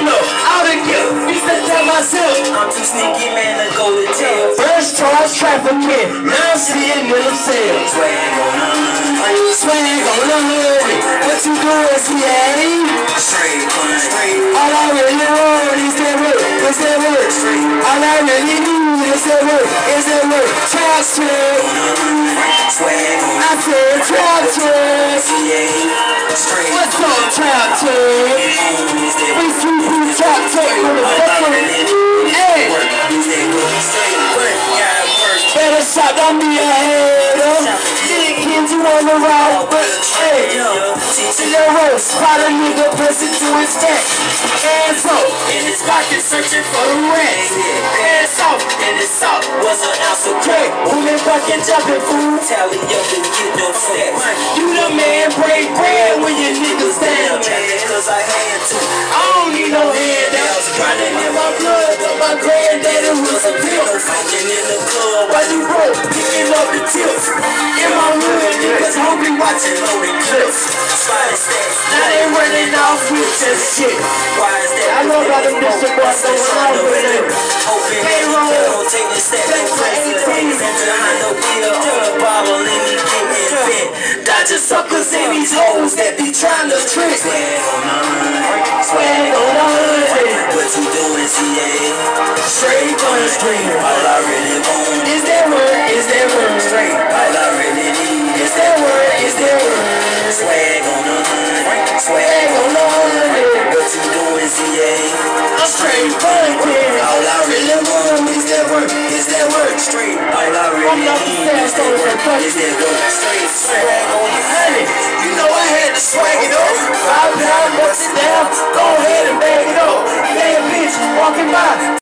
know, out of gift, used to tell myself, I'm too sneaky, man, to go to jail. first charge trafficking, now I'm sitting in the cell. Swag on the hood, Swag on the hood, what you doing, CA? straight on the street. All I really want is that work, is that work. All I really need is that work, is that work. Child straight, Swag on I said child straight. CA, straight. What's up, child straight? Is that We sleepy child straight, motherfucker. Hey, is that good? Straight work, gotta work. better shot, don't be a hater. Big kids, you on the route, but hey, teaching your roast. Spot a nigga, press it to his neck. Hands up, in his pocket, searching for the rats. Hands off, in his sock was an ounce of crack. Women fucking jumping, fool. Tally up and get them stats. You the man, break bread when your niggas down, man. Cause I had to. I don't need no handouts. Running in my blood, but my granddaddy was a pimp. Funkin' in the club, Why you broke, picking up the tips? In my hood, niggas hungry watching loaded clips. spotted stacks. Now they running off with this shit. Why is that? I know about them Mr. Boss, so I'm with it. Open, Payroll. don't take the step, don't press the things. And behind the wheel, on the bottle, and he getting bent. Dodging suckers and these hoes that be trying to trick. Swag on the hood. Swag on the hood. What you doing, CA? Straight on the street. All I really want Is that word? Is that word? straight. All I really need Is that word? Is that word? swag on the hood. Swag Swag on the hood. what you doing, CA? I'm straight funkin'. All I really want is that work. Is that work straight? All I really need is that work. Is that work straight? Swag on the Hey, you know I had to swag it up. 5 pound, bust it down. Go ahead and bag it up. Bad bitch walking by,